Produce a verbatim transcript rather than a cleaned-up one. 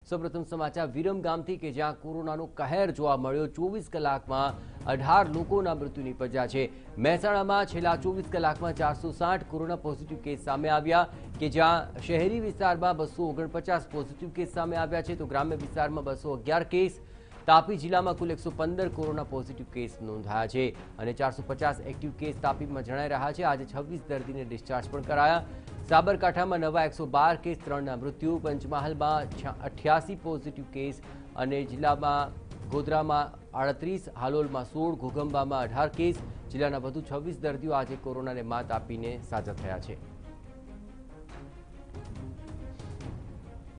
સૌપ્રથમ સમાચાર વિરમગામથી કે જ્યાં કોરોનાનો કહેર જોવા મળ્યો। ચોવીસ કલાકમાં અઢાર લોકોના મૃત્યુ નિપજ્યા છે। મહેસાણામાં છેલ્લા ચોવીસ કલાકમાં ચારસો સાઠ કોરોના પોઝિટિવ કેસ સામે આવ્યા કે જ્યાં શહેરી વિસ્તારમાં બસો ઓગણપચાસ પોઝિટિવ કેસ સામે આવ્યા છે તો ગ્રામ્ય વિસ્તારમાં બસો અગિયાર કેસ। તાપી જિલ્લામાં કુલ એકસો પંદર કોરોના પોઝિટિવ કેસ નોંધાયા છે અને ચારસો પચાસ એક્ટિવ કેસ તાપીમાં જણાઈ રહ્યા છે। આજે છવ્વીસ દર્દીને ડિસ્ચાર્જ પણ કરાયા। સાબરકાંઠામાં નવા એકસો બાર કેસ, ત્રણના મૃત્યુ। પંચમહાલમાં અઠ્યાસી પોઝિટિવ કેસ અને જિલ્લામાં ગોધરામાં આડત્રીસ, હાલોલમાં સોળ, ઘોઘંબામાં અઢાર કેસ। જિલ્લાના વધુ છવ્વીસ દર્દીઓ આજે કોરોનાને માત આપીને સાજા થયા છે।